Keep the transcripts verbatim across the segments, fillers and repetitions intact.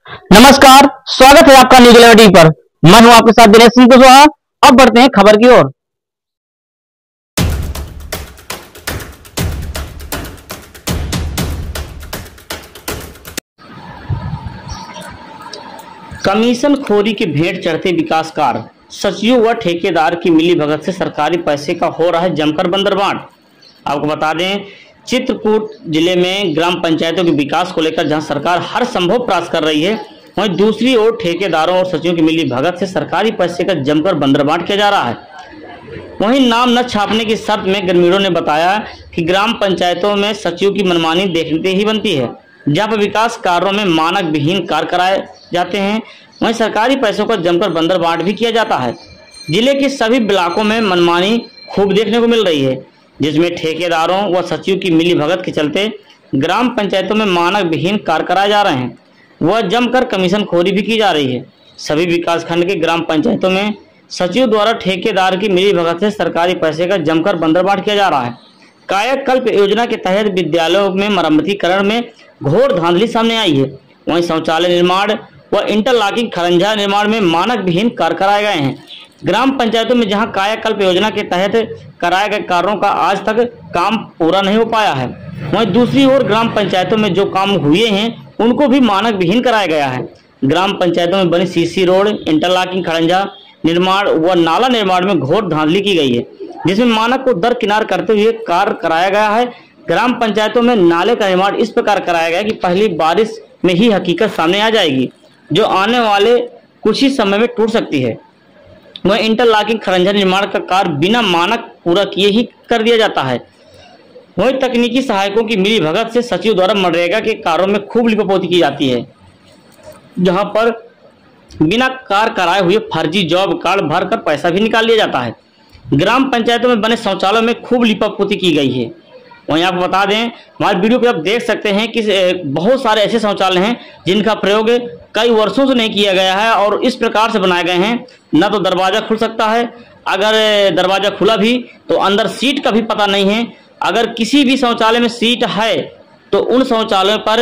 नमस्कार। स्वागत है आपका न्यूज इलेवन टीवी पर। मैं हूं आपके साथ दिनेश सिंह कुशवाहा। अब बढ़ते हैं खबर की ओर। कमीशन खोरी की भेंट चढ़ते विकासकार, सचिव व ठेकेदार की मिलीभगत से सरकारी पैसे का हो रहा है जमकर बंदरबांट। आपको बता दें, चित्रकूट जिले में ग्राम पंचायतों के विकास को लेकर जहां सरकार हर संभव प्रयास कर रही है, वहीं दूसरी ओर ठेकेदारों और सचिवों की मिलीभगत से सरकारी पैसे का जमकर बंदरबांट किया जा रहा है। वहीं नाम न छापने की शर्त में ग्रामीणों ने बताया कि ग्राम पंचायतों में सचिव की मनमानी देखते ही बनती है। जहां पर विकास कार्यों में मानक विहीन कार्य कराए जाते हैं, वहीं सरकारी पैसों का जमकर बंदरबांट भी किया जाता है। जिले के सभी ब्लॉकों में मनमानी खूब देखने को मिल रही है, जिसमें ठेकेदारों व सचिव की मिलीभगत के चलते ग्राम पंचायतों में मानक विहीन कार्य कराए जा रहे हैं। वह जमकर कमीशन खोरी भी की जा रही है। सभी विकासखंड के ग्राम पंचायतों में सचिव द्वारा ठेकेदार की मिलीभगत से सरकारी पैसे का जमकर बंदरबांट किया जा रहा है। कायाकल्प योजना के तहत विद्यालयों में मरम्मतीकरण में घोर धांधली सामने आई है। वहीं शौचालय निर्माण व इंटरलॉकिंग खरंजा निर्माण में मानक विहीन कार्य कराए गए हैं। ग्राम पंचायतों में जहां कायाकल्प योजना के तहत कराए गए कार्यों का आज तक काम पूरा नहीं हो पाया है, वहीं दूसरी ओर ग्राम पंचायतों में जो काम हुए हैं उनको भी मानक विहीन कराया गया है। ग्राम पंचायतों में बनी सीसी रोड, इंटरलॉकिंग खरंजा निर्माण व नाला निर्माण में घोर धांधली की गई है, जिसमें मानक को दरकिनार करते हुए कार्य कराया गया है। ग्राम पंचायतों में नाले का निर्माण इस प्रकार कराया गया कि पहली बारिश में ही हकीकत सामने आ जाएगी, जो आने वाले कुछ ही समय में टूट सकती है। वह इंटरलॉकिंग खरंजा निर्माण का कार्य बिना मानक पूरा किए ही कर दिया जाता है। वहीं तकनीकी सहायकों की मिलीभगत से सचिव द्वारा मनरेगा के कार्यों में खूब लिपापोती की जाती है, जहां पर बिना कार्य कराए हुए फर्जी जॉब कार्ड भरकर पैसा भी निकाल लिया जाता है। ग्राम पंचायतों में बने शौचालयों में खूब लिपापोती की गई है। वहीं आपको बता दें, हमारे वीडियो पे आप देख सकते हैं कि बहुत सारे ऐसे शौचालय हैं जिनका प्रयोग कई वर्षों से नहीं किया गया है और इस प्रकार से बनाए गए हैं, न तो दरवाजा खुल सकता है, अगर दरवाजा खुला भी तो अंदर सीट का भी पता नहीं है। अगर किसी भी शौचालय में सीट है तो उन शौचालयों पर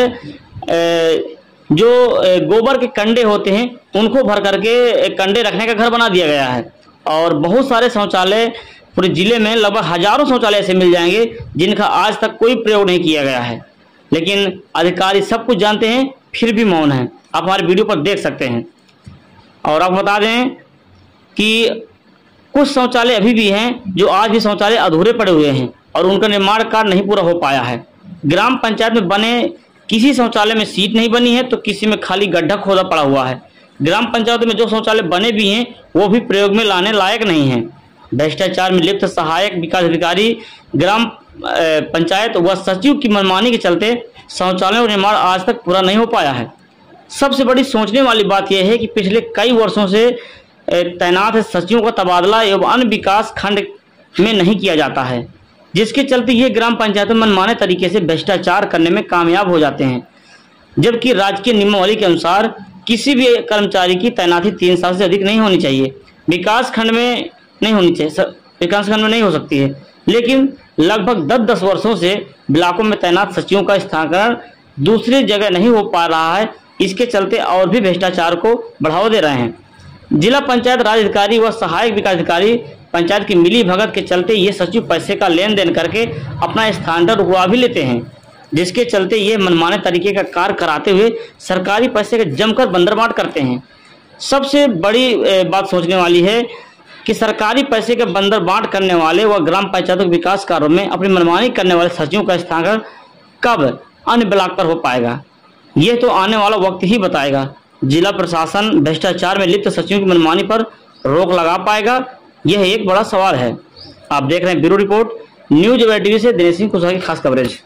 जो गोबर के कंडे होते हैं उनको भर करके कंडे रखने का घर बना दिया गया है। और बहुत सारे शौचालय पूरे जिले में लगभग हजारों शौचालय ऐसे मिल जाएंगे जिनका आज तक कोई प्रयोग नहीं किया गया है, लेकिन अधिकारी सब कुछ जानते हैं फिर भी मौन है। आप हमारे वीडियो पर देख सकते हैं। और आप बता दें कि कुछ शौचालय अभी भी हैं जो आज भी शौचालय अधूरे पड़े हुए हैं और उनका निर्माण कार्य नहीं पूरा हो पाया है। ग्राम पंचायत में बने किसी शौचालय में सीट नहीं बनी है तो किसी में खाली गड्ढा खोदा पड़ा हुआ है। ग्राम पंचायत में जो शौचालय बने भी हैं वो भी प्रयोग में लाने लायक नहीं है। भ्रष्टाचार में लिप्त सहायक विकास अधिकारी, ग्राम पंचायत व सचिव की मनमानी के चलते शौचालयों का निर्माण आज तक पूरा नहीं हो पाया है। सबसे बड़ी सोचने वाली बात यह है कि पिछले कई वर्षों से तैनात सचिवों का तबादला एवं अन्य विकास खंड में नहीं किया जाता है, जिसके चलते ये ग्राम पंचायतों में मनमाने तरीके से भ्रष्टाचार करने में कामयाब हो जाते हैं। जबकि राजकीय नियमावली के अनुसार किसी भी कर्मचारी की तैनाती तीन साल से अधिक नहीं होनी चाहिए, विकास खंड में नहीं होनी चाहिए, विकास खंड में नहीं हो सकती है। लेकिन लगभग दस दस वर्षों से ब्लॉकों में तैनात सचिवों का स्थानांतरण दूसरी जगह नहीं हो पा रहा है। इसके चलते और भी भ्रष्टाचार को बढ़ावा दे रहे हैं। जिला पंचायत राज अधिकारी व सहायक विकास अधिकारी पंचायत की मिली भगत के चलते ये सचिव पैसे का लेन देन करके अपना स्थानांतरण रुकवा भी लेते हैं, जिसके चलते ये मनमाने तरीके का कार्य कराते हुए सरकारी पैसे का जमकर बंदरबांट करते हैं। सबसे बड़ी बात सोचने वाली है कि सरकारी पैसे के बंदरबांट करने वाले व ग्राम पंचायतों के विकास कार्यों में अपनी मनमानी करने वाले सचिवों का स्थानांतरण कब अन्य ब्लॉक पर हो पाएगा, यह तो आने वाला वक्त ही बताएगा। जिला प्रशासन भ्रष्टाचार में लिप्त सचिवों की मनमानी पर रोक लगा पाएगा, यह एक बड़ा सवाल है। आप देख रहे हैं bureau report news eleven TV से दिनेश सिंह कुशवाहा की खास कवरेज।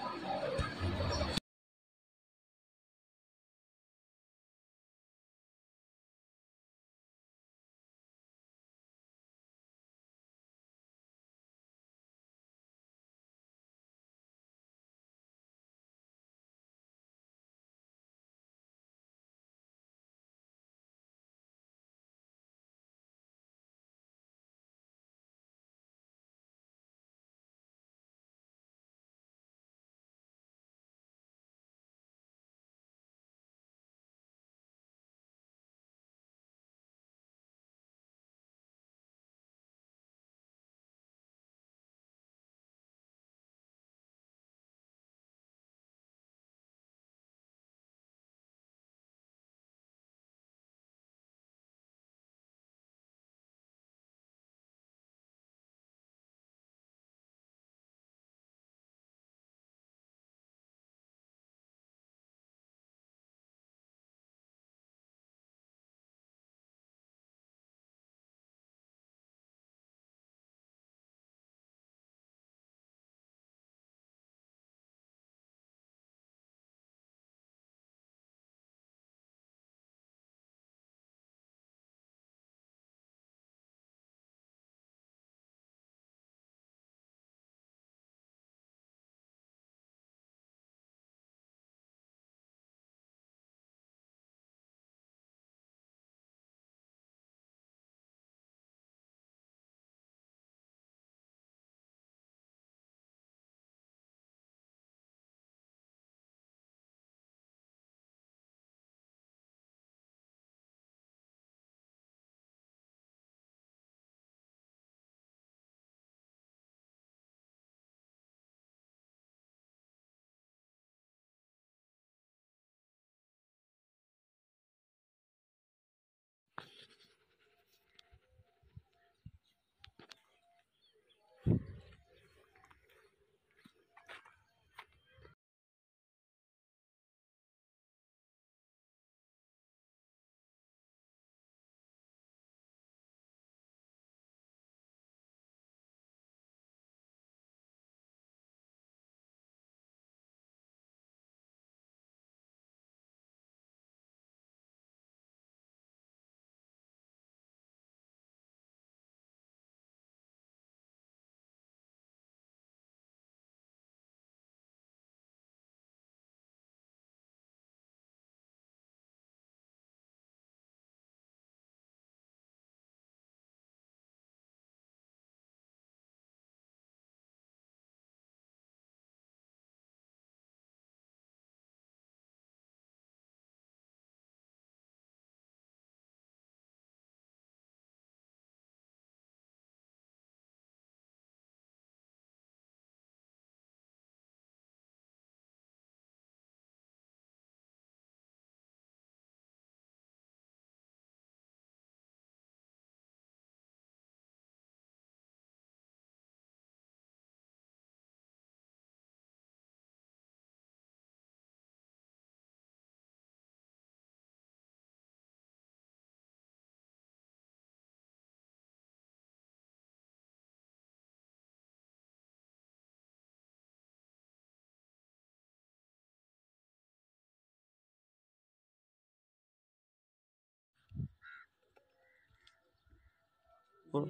और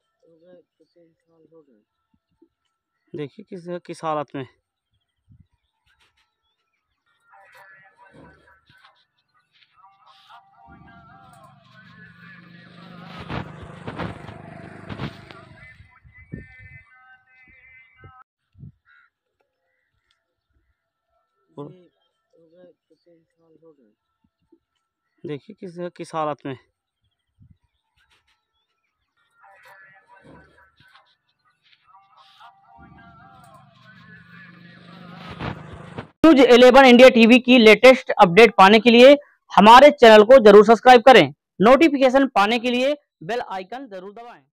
देखिए किस किस हालत में। और देखिए किस किस हालत में। न्यूज इलेवन इंडिया टीवी की लेटेस्ट अपडेट पाने के लिए हमारे चैनल को जरूर सब्सक्राइब करें। नोटिफिकेशन पाने के लिए बेल आइकन जरूर दबाएं।